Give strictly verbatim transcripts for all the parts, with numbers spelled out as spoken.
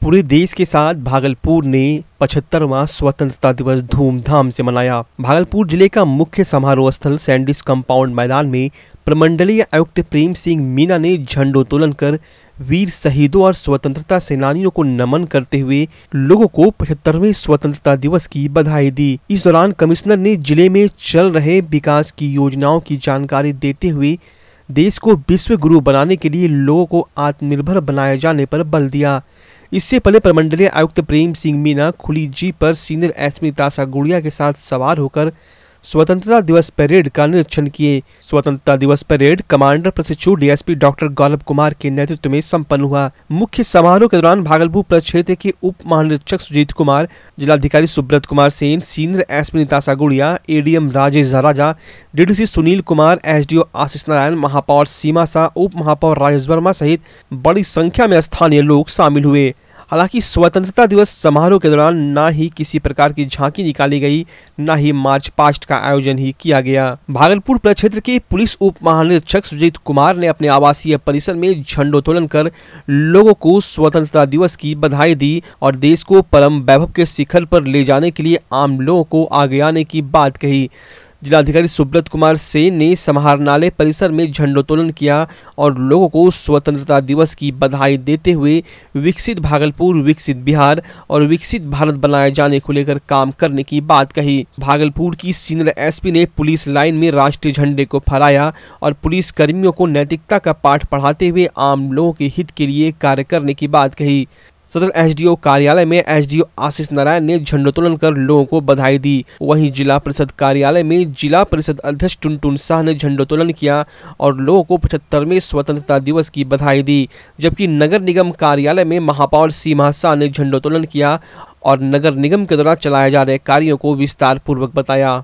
पूरे देश के साथ भागलपुर ने पचहत्तरवां स्वतंत्रता दिवस धूमधाम से मनाया। भागलपुर जिले का मुख्य समारोह स्थल सैंडिस कंपाउंड मैदान में प्रमंडलीय आयुक्त प्रेम सिंह मीना ने झंडोत्तोलन कर वीर शहीदों और स्वतंत्रता सेनानियों को नमन करते हुए लोगों को पचहत्तरवें स्वतंत्रता दिवस की बधाई दी। इस दौरान कमिश्नर ने जिले में चल रहे विकास की योजनाओं की जानकारी देते हुए देश को विश्व गुरु बनाने के लिए लोगों को आत्मनिर्भर बनाए जाने पर बल दिया। इससे पहले प्रमंडलीय आयुक्त प्रेम सिंह मीना खुली जीप पर सीनियर एसपी निताशा गुड़िया के साथ सवार होकर स्वतंत्रता दिवस परेड का निरीक्षण किए। स्वतंत्रता दिवस परेड कमांडर प्रशिक्षु डीएसपी डॉक्टर गौरव कुमार के नेतृत्व में संपन्न हुआ। मुख्य समारोह के दौरान भागलपुर प्रक्षेत्र के उप महानिरीक्षक सुजीत कुमार, जिलाधिकारी Subrata Kumar Sen, senior SP Nitasha Gudiya, ADM Rajesh Raja, DDC Sunil Kumar, SDO Ashish Narayan, महापौर सीमा शाह, उप महापौर राजेश वर्मा सहित बड़ी संख्या में स्थानीय लोग शामिल हुए। हालांकि स्वतंत्रता दिवस समारोह के दौरान न ही किसी प्रकार की झांकी निकाली गई, न ही मार्च पास्ट का आयोजन ही किया गया। भागलपुर प्रक्षेत्र के पुलिस उप महानिरीक्षक सुजीत कुमार ने अपने आवासीय परिसर में झंडोत्तोलन कर लोगों को स्वतंत्रता दिवस की बधाई दी और देश को परम वैभव के शिखर पर ले जाने के लिए आम लोगों को आगे आने की बात कही। जिलाधिकारी सुब्रत कुमार सेन ने समाहरणालय परिसर में झंडोत्तोलन किया और लोगों को स्वतंत्रता दिवस की बधाई देते हुए विकसित भागलपुर, विकसित बिहार और विकसित भारत बनाए जाने को लेकर काम करने की बात कही। भागलपुर की सीनियर एसपी ने पुलिस लाइन में राष्ट्रीय झंडे को फहराया और पुलिस कर्मियों को नैतिकता का पाठ पढ़ाते हुए आम लोगों के हित के लिए कार्य करने की बात कही। सदर एसडीओ कार्यालय में एसडीओ आशीष नारायण ने झंडोत्तोलन कर लोगों को बधाई दी। वहीं जिला परिषद कार्यालय में जिला परिषद अध्यक्ष टुनटुन शाह ने झंडोत्तोलन किया और लोगों को पचहत्तरवें स्वतंत्रता दिवस की बधाई दी। जबकि नगर निगम कार्यालय में महापौर सीमा शाह ने झंडोत्तोलन किया और नगर निगम के द्वारा चलाए जा रहे कार्यों को विस्तार पूर्वक बताया।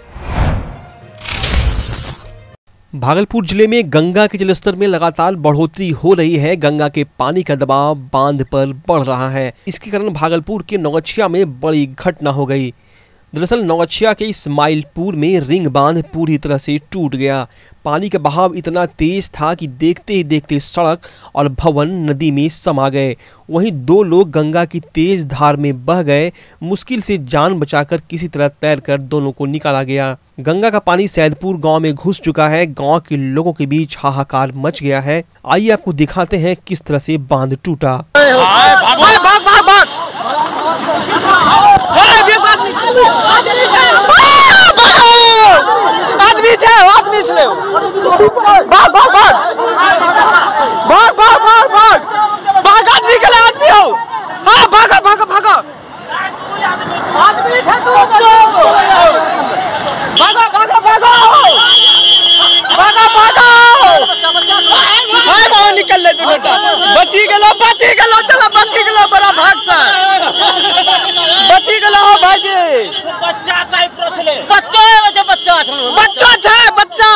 भागलपुर जिले में गंगा के जलस्तर में लगातार बढ़ोतरी हो रही है। गंगा के पानी का दबाव बांध पर बढ़ रहा है। इसके कारण भागलपुर के नौगछिया में बड़ी घटना हो गई। दरअसल नौगछिया के इस्माइलपुर में रिंग बांध पूरी तरह से टूट गया। पानी का बहाव इतना तेज था कि देखते ही देखते सड़क और भवन नदी में समा गए। वहीं दो लोग गंगा की तेज धार में बह गए। मुश्किल से जान बचाकर किसी तरह तैरकर दोनों को निकाला गया। गंगा का पानी सैदपुर गांव में घुस चुका है। गांव के लोगों के बीच हाहाकार मच गया है। आइए आपको दिखाते हैं किस तरह से बांध टूटा। आदमी छे, आदमी छे, भाग भाग भाग भाग भाग भाग भाग भाग आदमी के लिए आदमी हो। हाँ भागा भागा भागा आदमी छे, तू भागा भागा भागा भागा भागा भाई बाहर निकल ले तू बेटा। बची गेलो बची गेलो चलो बची गेलो बड़ा भाग से बची गेलो भाई जी। बच्चा टाइप रो छले बच्चा बच्चा बच्चा बच्चा छे बच्चा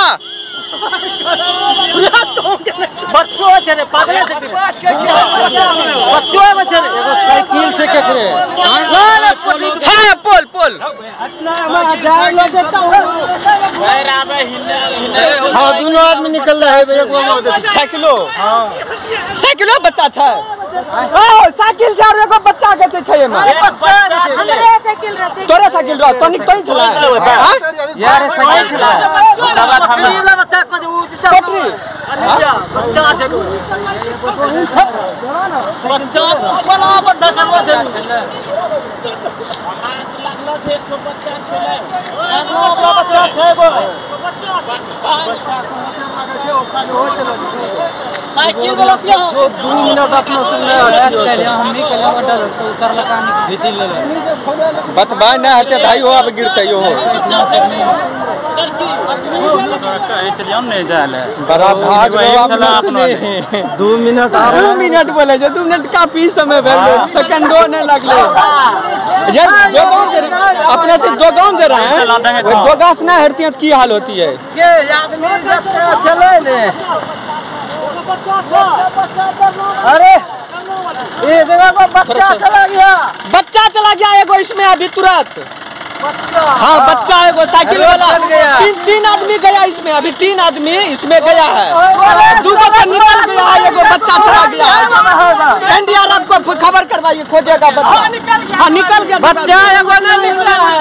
बच्चो छे रे पागल छे बच्चो है बच्चा एगो साइकिल से के करे हां पोल पोल इतना हम जाए लो देता हूं भाई राबे हिल हां दोनों आदमी निकल रहा है एक साइकिलो हां साइकिलो बच्चा छे ओ साइकिल जा रे को बच्चा के छे में बच्चा हमरे साइकिल रे तोरे साइकिल रो तनी कहीं चला हां यार साइकिल चला दवा थमा बच्चा को बैटरी बच्चा छे बच्चा बड़ा बड़ा करवा दे लागला छे तो बच्चा खेले लागला बच्चा छे गो बच्चा साइकिल वाला से दो मिनट अपना सुनले पहले हम नहीं कहले ऑर्डर उतर लगा नहीं खींच ले बतबा ना हटे भाई हो अब गिरते हो चलिए हम नहीं जाले बड़ा भाग चला अपने दो मिनट दो मिनट बोले जो दो मिनट काफी समय भेल सेकंडो नहीं लगले जे जो गांव अपने से दो गांव दे रहे हैं दो गांव ना हरती है की हाल होती है के आदमी चले ले अरे ये देखो बच्चा चला गया बच्चा चला गया एगो इसमें अभी तुरंत हाँ बच्चा है वो साइकिल वाला, तीन तीन आदमी गया इसमें, अभी तीन आदमी इसमें गया है, दो बच्चा निकल गया है, एगो बच्चा चला गया है। एनडीआरएफ को खबर करवाइए, खोजेगा बच्चा। हाँ निकल गया बच्चा, एगो ना निकला है।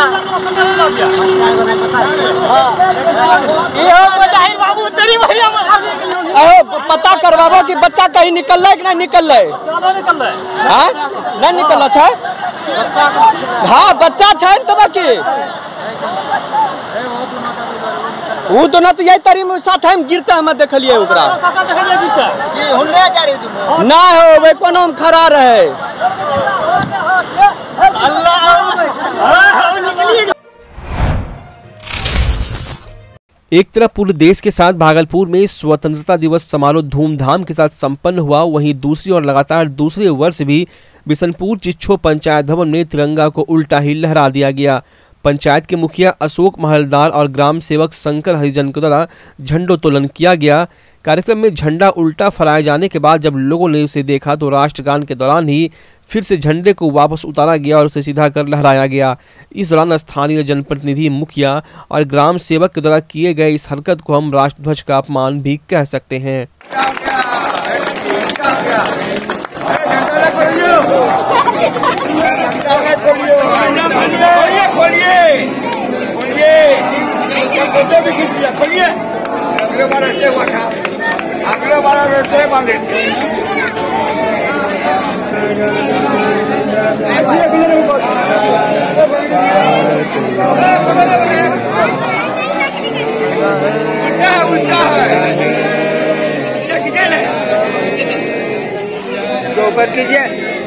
बाबू तेरी भैया पता करवाबो कि बच्चा कहीं निकल रहा है कि नहीं निकल रहा है। हाँ नहीं निकल रहा है। हाँ बच्चा है तब की वो तो ना तो यही तरी में साथ हम गिरता है, मैं देखलिए ओकरा ना हो वे कोनो हम खड़ा रहे। एक तरफ पूरे देश के साथ भागलपुर में स्वतंत्रता दिवस समारोह धूमधाम के साथ संपन्न हुआ, वहीं दूसरी ओर लगातार दूसरे वर्ष भी बिशनपुर चिच्छो पंचायत भवन में तिरंगा को उल्टा ही लहरा दिया गया। पंचायत के मुखिया अशोक महलदार और ग्राम सेवक शंकर हरिजन के द्वारा झंडोत्तोलन किया गया। कार्यक्रम में झंडा उल्टा फहराए जाने के बाद जब लोगों ने उसे देखा तो राष्ट्रगान के दौरान ही फिर से झंडे को वापस उतारा गया और उसे सीधा कर लहराया गया। इस दौरान स्थानीय जनप्रतिनिधि, मुखिया और ग्राम सेवक के द्वारा किए गए इस हरकत को हम राष्ट्रध्वज का अपमान भी कह सकते हैं। अगले बार रोटे बांधे ऊपर कीजिए।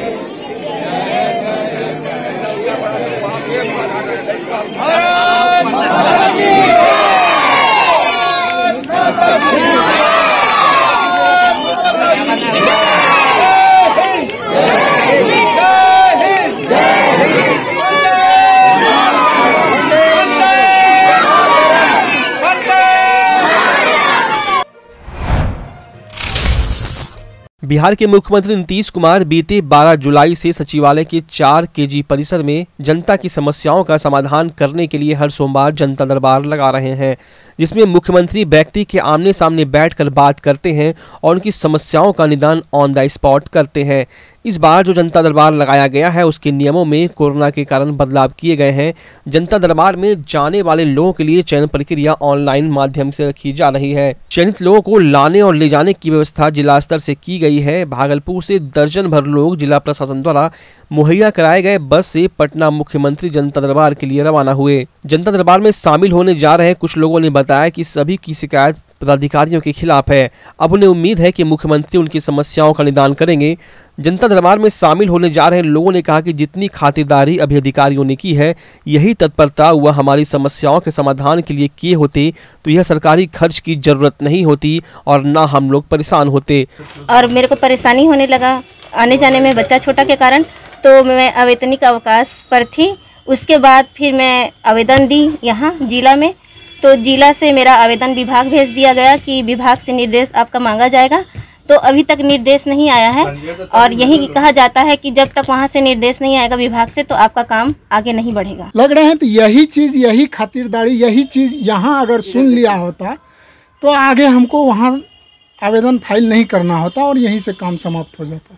बिहार के मुख्यमंत्री नीतीश कुमार बीते बारह जुलाई से सचिवालय के चार केजी परिसर में जनता की समस्याओं का समाधान करने के लिए हर सोमवार जनता दरबार लगा रहे हैं, जिसमें मुख्यमंत्री व्यक्ति के आमने सामने बैठकर बात करते हैं और उनकी समस्याओं का निदान ऑन द स्पॉट करते हैं। इस बार जो जनता दरबार लगाया गया है उसके नियमों में कोरोना के कारण बदलाव किए गए हैं। जनता दरबार में जाने वाले लोगों के लिए चयन प्रक्रिया ऑनलाइन माध्यम से रखी जा रही है। चयनित लोगों को लाने और ले जाने की व्यवस्था जिला स्तर से की गई है। भागलपुर से दर्जन भर लोग जिला प्रशासन द्वारा मुहैया कराए गए बस से पटना मुख्यमंत्री जनता दरबार के लिए रवाना हुए। जनता दरबार में शामिल होने जा रहे कुछ लोगों ने बताया कि सभी की शिकायत पदाधिकारियों के खिलाफ है। अब उन्हें उम्मीद है कि मुख्यमंत्री उनकी समस्याओं का निदान करेंगे। जनता दरबार में शामिल होने जा रहे लोगों ने कहा कि जितनी खातिरदारी अभी अधिकारियों ने की है, यही तत्परता वह हमारी समस्याओं के समाधान के लिए किए होते तो यह सरकारी खर्च की जरूरत नहीं होती और ना हम लोग परेशान होते। और मेरे को परेशानी होने लगा आने जाने में, बच्चा छोटा के कारण, तो मैं अवैतनिक अवकाश पर थी। उसके बाद फिर मैं आवेदन दी यहाँ जिला में, तो जिला से मेरा आवेदन विभाग भेज दिया गया कि विभाग से निर्देश आपका मांगा जाएगा। तो अभी तक निर्देश नहीं आया है और यही कहा जाता है कि जब तक वहां से निर्देश नहीं आएगा विभाग से तो आपका काम आगे नहीं बढ़ेगा। लग रहे हैं तो यही चीज़, यही खातिरदारी, यही चीज़ यहाँ अगर सुन लिया होता तो आगे हमको वहाँ आवेदन फाइल नहीं करना होता और यहीं से काम समाप्त हो जाता।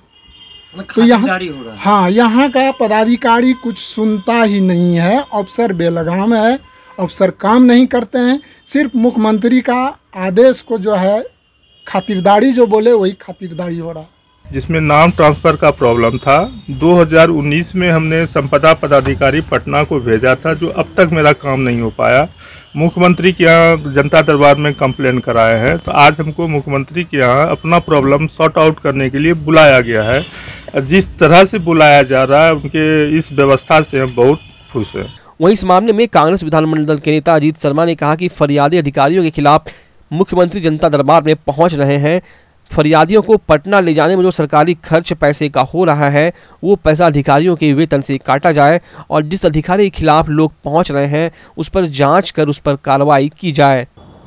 तो यहाँ हाँ यहाँ का पदाधिकारी कुछ सुनता ही नहीं है, अफसर बेलगाम है, अफसर काम नहीं करते हैं। सिर्फ मुख्यमंत्री का आदेश को जो है खातिरदारी जो बोले वही खातिरदारी हो रहा है। जिसमें नाम ट्रांसफ़र का प्रॉब्लम था। दो हज़ार उन्नीस में हमने संपदा पदाधिकारी पटना को भेजा था, जो अब तक मेरा काम नहीं हो पाया। मुख्यमंत्री के यहाँ जनता दरबार में कंप्लेन कराए हैं, तो आज हमको मुख्यमंत्री के यहाँ अपना प्रॉब्लम सॉर्ट आउट करने के लिए बुलाया गया है। जिस तरह से बुलाया जा रहा है उनके इस व्यवस्था से हम बहुत खुश हैं। वहीं इस मामले में कांग्रेस विधानमंडल दल के नेता अजीत शर्मा ने कहा कि फरियादी अधिकारियों के खिलाफ मुख्यमंत्री जनता दरबार में पहुंच रहे हैं। फरियादियों को पटना ले जाने में जो सरकारी खर्च पैसे का हो रहा है वो पैसा अधिकारियों के वेतन से काटा जाए और जिस अधिकारी के खिलाफ लोग पहुंच रहे हैं उस पर जांच कर उस पर कार्रवाई की जाए।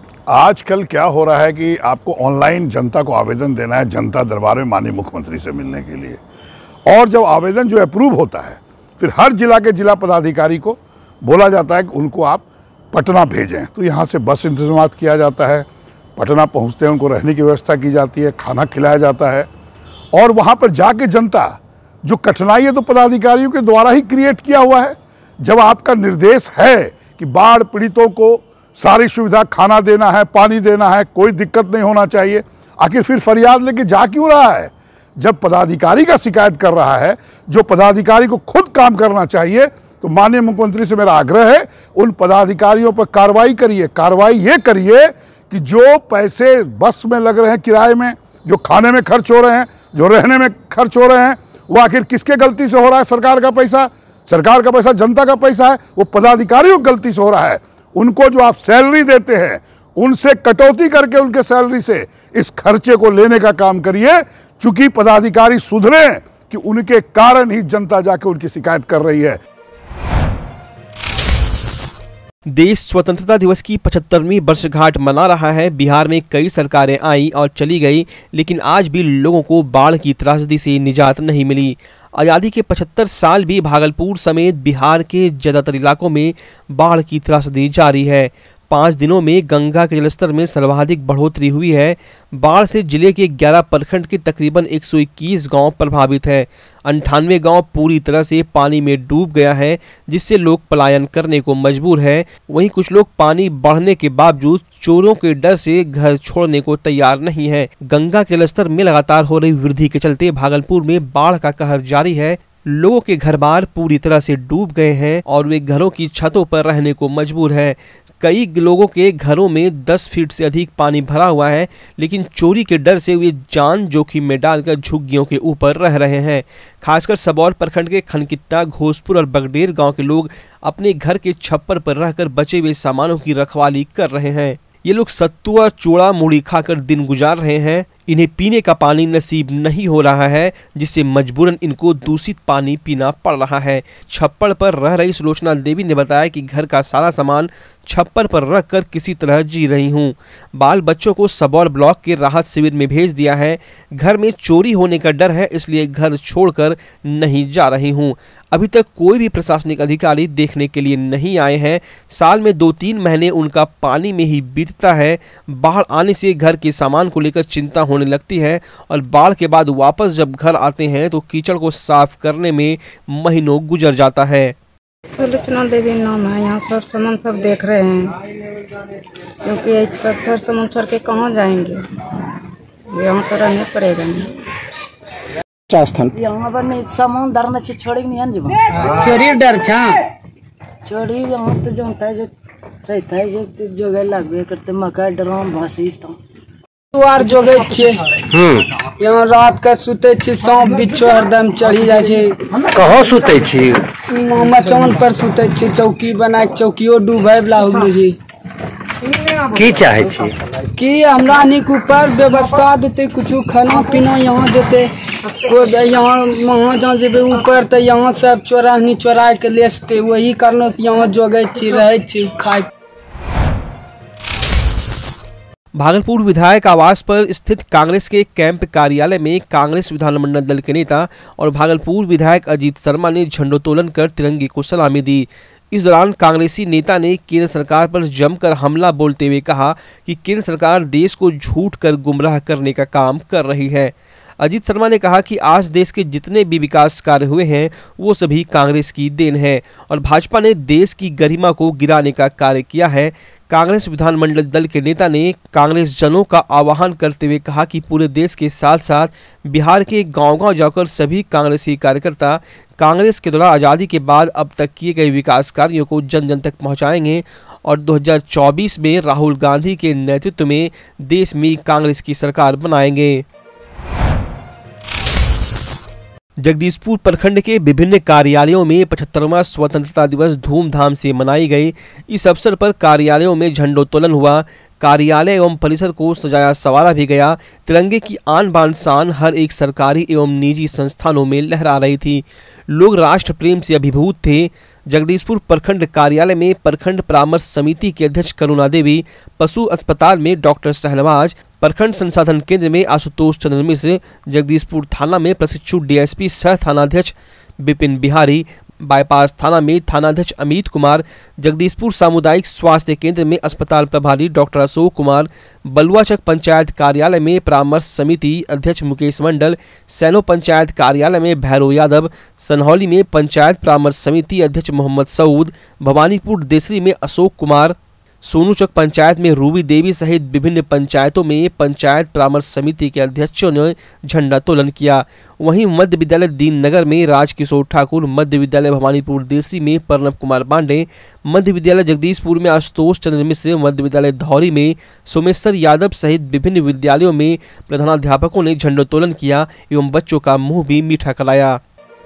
आजकल क्या हो रहा है कि आपको ऑनलाइन जनता को आवेदन देना है जनता दरबार में माननीय मुख्यमंत्री से मिलने के लिए, और जब आवेदन जो अप्रूव होता है फिर हर जिला के जिला पदाधिकारी को बोला जाता है कि उनको आप पटना भेजें। तो यहाँ से बस इंतजाम किया जाता है, पटना पहुँचते हैं उनको रहने की व्यवस्था की जाती है, खाना खिलाया जाता है, और वहाँ पर जाके जनता जो कठिनाई है तो पदाधिकारियों के द्वारा ही क्रिएट किया हुआ है। जब आपका निर्देश है कि बाढ़ पीड़ितों को सारी सुविधा, खाना देना है, पानी देना है, कोई दिक्कत नहीं होना चाहिए, आखिर फिर फरियाद लेके जा क्यों रहा है? जब पदाधिकारी का शिकायत कर रहा है, जो पदाधिकारी को खुद काम करना चाहिए, तो माननीय मुख्यमंत्री से मेरा आग्रह है उन पदाधिकारियों पर कार्रवाई करिए। कार्रवाई ये करिए कि जो पैसे बस में लग रहे हैं किराए में, जो खाने में खर्च हो रहे हैं, जो रहने में खर्च हो रहे हैं, वो आखिर किसके गलती से हो रहा है? सरकार का पैसा, सरकार का पैसा जनता का पैसा है, वो पदाधिकारियों की गलती से हो रहा है। उनको जो आप सैलरी देते हैं उनसे कटौती करके उनके सैलरी से इस खर्चे को लेने का काम करिए। चूंकि पदाधिकारी सुधरे कि उनके कारण ही जनता जाके उनकी शिकायत कर रही है। देश स्वतंत्रता दिवस की पचहत्तरवीं वर्षगांठ मना रहा है। बिहार में कई सरकारें आई और चली गई, लेकिन आज भी लोगों को बाढ़ की त्रासदी से निजात नहीं मिली। आज़ादी के पचहत्तर साल भी भागलपुर समेत बिहार के ज़्यादातर इलाकों में बाढ़ की त्रासदी जारी है। पाँच दिनों में गंगा के जलस्तर में सर्वाधिक बढ़ोतरी हुई है। बाढ़ से जिले के ग्यारह प्रखंड के तकरीबन एक सौ इक्कीस गांव प्रभावित है। अंठानवे गांव पूरी तरह से पानी में डूब गया है, जिससे लोग पलायन करने को मजबूर है। वहीं कुछ लोग पानी बढ़ने के बावजूद चोरों के डर से घर छोड़ने को तैयार नहीं है। गंगा के जलस्तर में लगातार हो रही वृद्धि के चलते भागलपुर में बाढ़ का कहर जारी है। लोगों के घर बार पूरी तरह से डूब गए हैं और वे घरों की छतों पर रहने को मजबूर है। कई लोगों के घरों में दस फीट से अधिक पानी भरा हुआ है, लेकिन चोरी के डर से वे जान जोखिम में डालकर झुग्गियों के ऊपर रह रहे हैं। खासकर सबौर प्रखंड के खनकित्ता, घोसपुर और बगडेर गांव के लोग अपने घर के छप्पर पर रहकर बचे हुए सामानों की रखवाली कर रहे हैं। ये लोग सत्तुआ, चूड़ा, मूढ़ी खाकर दिन गुजार रहे हैं। इन्हें पीने का पानी नसीब नहीं हो रहा है, जिससे मजबूरन इनको दूषित पानी पीना पड़ रहा है। छप्पर पर रह रही सुलोचना देवी ने बताया कि घर का सारा सामान छप्पर पर रखकर किसी तरह जी रही हूँ। बाल बच्चों को सबौर ब्लॉक के राहत शिविर में भेज दिया है। घर में चोरी होने का डर है, इसलिए घर छोड़कर नहीं जा रही हूँ। अभी तक कोई भी प्रशासनिक अधिकारी देखने के लिए नहीं आए हैं। साल में दो तीन महीने उनका पानी में ही बीतता है। बाढ़ आने से घर के सामान को लेकर चिंता होने लगती है और बाढ़ के बाद वापस जब घर आते हैं तो कीचड़ को साफ करने में महीनों गुजर जाता है। सुलोचना देवी नाम है। यहाँ सर सामान सब देख रहे हैं, क्योंकि सर सामान छोड़ के कहाँ जाएंगे, यहाँ तो रहने पड़ेगा नहीं। यहाँ पर नहीं सामान डरना चाहिए, छोड़ेगी नहीं जब चोरी डर छा चोरी यहाँ तो जानता है जो रहता है जो जोगे लगबे करते मका ड्राम भाषिस तो दुआर जोगे छे। यहाँ रात का सुते छी, सांप बिच्छो हरदम चढ़ी जाए छे। कहाँ सुते छी? मचान पर सुते छी, चौकी बना के चौकियो डूबे वाला हो गेल जी। की चाहे छी कि हमरा निक ऊपर व्यवस्था देते, कुछ खाना पीना यहाँ देते। कोई यहाँ वहाँ जहाँ जेबे ऊपर तो यहाँ सब चोरा नहीं चोरा के ले सकते। वही कारण से यहाँ जोगे छी, रहे छी, खाए। भागलपुर विधायक आवास पर स्थित कांग्रेस के कैंप कार्यालय में कांग्रेस विधानमंडल दल के नेता और भागलपुर विधायक अजीत शर्मा ने झंडोत्तोलन कर तिरंगे को सलामी दी। इस दौरान कांग्रेसी नेता ने केंद्र सरकार पर जमकर हमला बोलते हुए कहा कि केंद्र सरकार देश को झूठ कर गुमराह करने का काम कर रही है। अजीत शर्मा ने कहा कि आज देश के जितने भी विकास कार्य हुए हैं वो सभी कांग्रेस की देन है और भाजपा ने देश की गरिमा को गिराने का कार्य किया है। कांग्रेस विधानमंडल दल के नेता ने कांग्रेस जनों का आह्वान करते हुए कहा कि पूरे देश के साथ साथ बिहार के गांव-गांव जाकर सभी कांग्रेसी कार्यकर्ता कांग्रेस के द्वारा आज़ादी के बाद अब तक किए गए विकास कार्यों को जन जन तक पहुंचाएंगे और दो हज़ार चौबीस में राहुल गांधी के नेतृत्व में देश में कांग्रेस की सरकार बनाएंगे। जगदीशपुर प्रखंड के विभिन्न कार्यालयों में पचहत्तरवां स्वतंत्रता दिवस धूमधाम से मनाई गई। इस अवसर पर कार्यालयों में झंडोत्तोलन हुआ। कार्यालय एवं परिसर को सजाया संवारा भी गया। तिरंगे की आन बान शान हर एक सरकारी एवं निजी संस्थानों में लहरा रही थी। लोग राष्ट्र प्रेम से अभिभूत थे। जगदीशपुर प्रखंड कार्यालय में प्रखंड परामर्श समिति के अध्यक्ष करुणा देवी, पशु अस्पताल में डॉक्टर शहनवाज, प्रखंड संसाधन केंद्र में आशुतोष चंद्र मिश्र, जगदीशपुर थाना में प्रशिक्षु डीएसपी सह थानाध्यक्ष विपिन बिहारी, बाईपास थाना में थानाध्यक्ष अमित कुमार, जगदीशपुर सामुदायिक स्वास्थ्य केंद्र में अस्पताल प्रभारी डॉक्टर अशोक कुमार, बलुआचक पंचायत कार्यालय में परामर्श समिति अध्यक्ष मुकेश मंडल, सैनो पंचायत कार्यालय में भैरव यादव, सनहौली में पंचायत परामर्श समिति अध्यक्ष मोहम्मद सऊद, भवानीपुर देसरी में अशोक कुमार, सोनूचक पंचायत में रूबी देवी सहित विभिन्न पंचायतों में पंचायत परामर्श समिति के अध्यक्षों ने झंडोत्तोलन किया। वहीं मध्य विद्यालय दीननगर में राजकिशोर ठाकुर, मध्य विद्यालय भवानीपुर देसरी में प्रणव कुमार पांडे, मध्य विद्यालय जगदीशपुर में आशुतोष चंद्र मिश्र, मध्य विद्यालय धौरी में सोमेश्वर यादव सहित विभिन्न विद्यालयों में प्रधानाध्यापकों ने झंडोत्तोलन किया एवं बच्चों का मुंह भी मीठा कराया।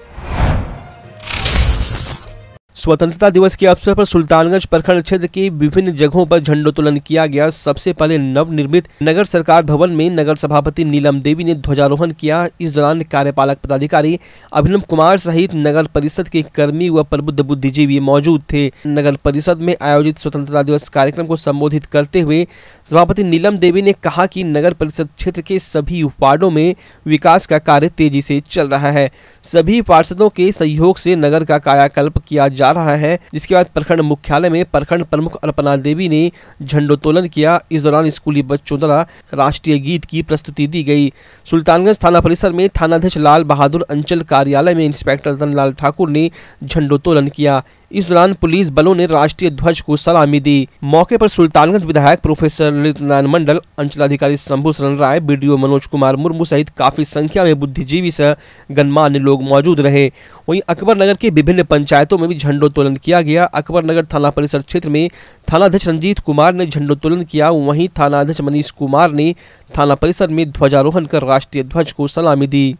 स्वतंत्रता दिवस के अवसर पर सुल्तानगंज प्रखंड क्षेत्र के विभिन्न जगहों पर झंडोत्तोलन किया गया। सबसे पहले नवनिर्मित नगर सरकार भवन में नगर सभापति नीलम देवी ने ध्वजारोहण किया। इस दौरान कार्यपालक पदाधिकारी अभिनव कुमार सहित नगर परिषद के कर्मी व प्रबुद्ध बुद्धिजीवी मौजूद थे। नगर परिषद में आयोजित स्वतंत्रता दिवस कार्यक्रम को संबोधित करते हुए सभापति नीलम देवी ने कहा कि नगर परिषद क्षेत्र के सभी वार्डों में विकास का कार्य तेजी से चल रहा है। सभी पार्षदों के सहयोग से नगर का कायाकल्प किया जा रहा है। जिसके बाद प्रखंड मुख्यालय में प्रखंड प्रमुख अर्पणा देवी ने झंडोत्तोलन किया। इस दौरान स्कूली बच्चों द्वारा राष्ट्रीय गीत की प्रस्तुति दी गई। सुल्तानगंज थाना परिसर में थानाध्यक्ष लाल बहादुर अंचल कार्यालय में इंस्पेक्टर धनलाल ठाकुर ने झंडोत्तोलन किया। इस दौरान पुलिस बलों ने राष्ट्रीय ध्वज को सलामी दी। मौके पर सुल्तानगंज विधायक प्रोफेसर ललित नारायण मंडल, अंचलाधिकारी शंभू शरण राय, बीडीओ मनोज कुमार मुर्मू सहित काफी संख्या में बुद्धिजीवी सह गणमान्य लोग मौजूद रहे। वहीं अकबर नगर के विभिन्न पंचायतों में भी झंडोत्तोलन किया गया। अकबर नगर थाना परिसर क्षेत्र में थानाध्यक्ष रंजीत कुमार ने झंडोत्तोलन किया। वहीं थानाध्यक्ष मनीष कुमार ने थाना परिसर में ध्वजारोहण कर राष्ट्रीय ध्वज को सलामी दी।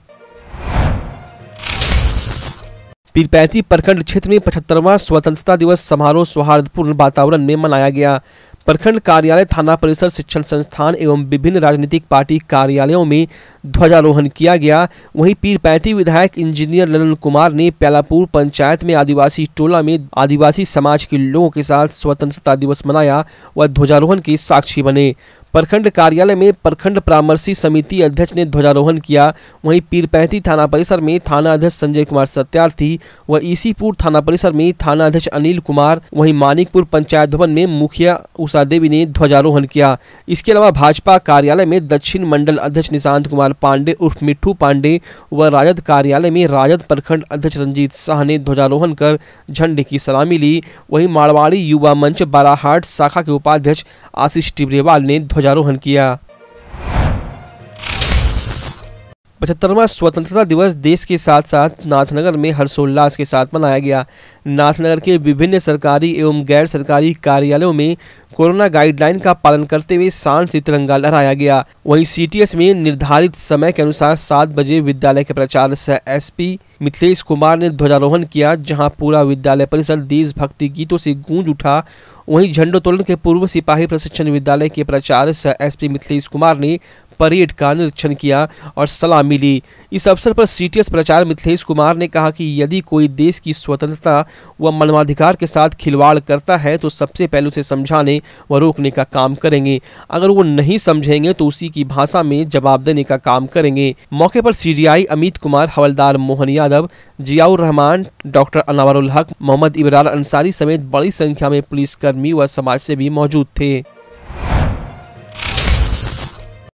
पीरपैंती प्रखंड क्षेत्र में पचहत्तरवां स्वतंत्रता दिवस समारोह सौहार्दपूर्ण वातावरण में मनाया गया। प्रखंड कार्यालय, थाना परिसर, शिक्षण संस्थान एवं विभिन्न राजनीतिक पार्टी कार्यालयों में ध्वजारोहण किया गया। वहीं पीरपैंती विधायक इंजीनियर ललन कुमार ने प्यालापुर पंचायत में आदिवासी टोला में आदिवासी समाज के लोगों के साथ स्वतंत्रता दिवस मनाया व ध्वजारोहण के साक्षी बने। प्रखंड कार्यालय में प्रखंड परामर्शी समिति अध्यक्ष ने ध्वजारोहण किया। वहीं पीरपैंती थाना परिसर में थाना अध्यक्ष संजय कुमार सत्यार्थी व ईसीपुर थाना परिसर में थाना अध्यक्ष अनिल कुमार, वहीं मानिकपुर पंचायत भवन में मुखिया उषा देवी ने ध्वजारोहण किया। इसके अलावा भाजपा कार्यालय में दक्षिण मंडल अध्यक्ष निशांत कुमार पांडे उर्फ मिट्ठू पांडे व राजद कार्यालय में राजद प्रखंड अध्यक्ष रंजीत शाह ने ध्वजारोहण कर झंडे की सलामी ली। वहीं मारवाड़ी युवा मंच बाराहाट शाखा के उपाध्यक्ष आशीष टिबरेवाल ने ध्वजारोहण किया। पचहत्तरवां स्वतंत्रता दिवस देश के साथ साथ नाथनगर में हर्षोल्लास के साथ मनाया गया। नाथनगर के विभिन्न सरकारी एवं गैर सरकारी कार्यालयों में कोरोना गाइडलाइन का पालन करते हुए शान से तिरंगा लहराया गया। वहीं सीटीएस में निर्धारित समय के अनुसार सात बजे विद्यालय के प्राचार्य सह एसपी मिथिलेश कुमार ने ध्वजारोहण किया, जहां पूरा विद्यालय परिसर देशभक्ति गीतों से गूंज उठा। वहीं झंडोत्तोलन के पूर्व सिपाही प्रशिक्षण विद्यालय के प्राचार्य सह एसपी मिथिलेश कुमार ने परेड का निरीक्षण किया और सलामी ली। इस अवसर पर सीटीएस प्राचार्य मिथिलेश कुमार ने कहा कि यदि कोई देश की स्वतंत्रता व मानवाधिकार के साथ खिलवाड़ करता है तो सबसे पहले उसे समझाने व रोकने का काम करेंगे। अगर वो नहीं समझेंगे तो उसी की भाषा में जवाब देने का काम करेंगे। मौके पर सीजीआई अमित कुमार, हवलदार मोहन यादव, जियाउर रहमान, डॉक्टर अनवरुल हक, मोहम्मद इबरार अंसारी समेत बड़ी संख्या में पुलिसकर्मी व समाजसेवी मौजूद थे।